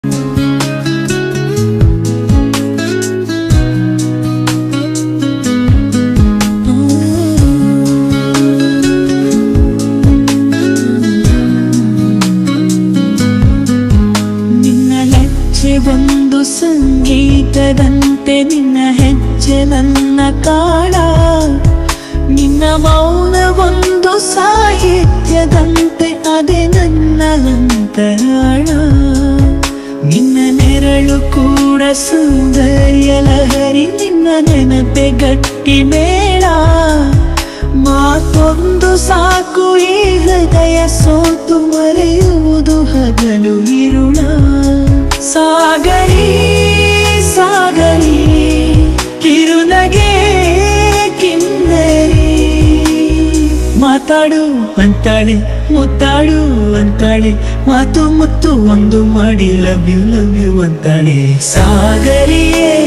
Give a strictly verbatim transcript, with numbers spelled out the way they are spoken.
ಒಂದು ಸಂಗೀತದಂತೆ ನಿನ್ನ ಹೆಜ್ಜೆ ನನ್ನ ಕಾಳ, ನಿನ್ನ ಮೌನ ಒಂದು ಸಾಹಿತ್ಯದಂತೆ ಅದೇ ನನ್ನ ಅಂತರಾಳ. ನಿನ್ನ ನೆರಳು ಕೂಡ ಸೌಂದರ್ಯ ಲಹರಿ, ನಿನ್ನ ನೆನಪೆ ಗಟ್ಟಿ ಮೇಳ. ಮಾತೊಂದು ಸಾಕು ಈ ಹೃದಯ ಸೋತು ಮರೆಯುವುದು ಹಗಲು ಇರುಳ. ಸಾಗರಿ ಸಾಗರಿ ಕಿರುನಗೆ ಕಿನ್ನರಿ, ಮಾತಾಡು ಅಂತಾಳೆ ಮುತ್ತಾಡು ಅಂತಾಳೆ, ಮಾತು ಮುತ್ತು ಒಂದು ಮಾಡಿ ಲವ್ ಯು ಲವ್ ಯು ಅಂತಾಳೆ. ಸಾಗರಿಯೇ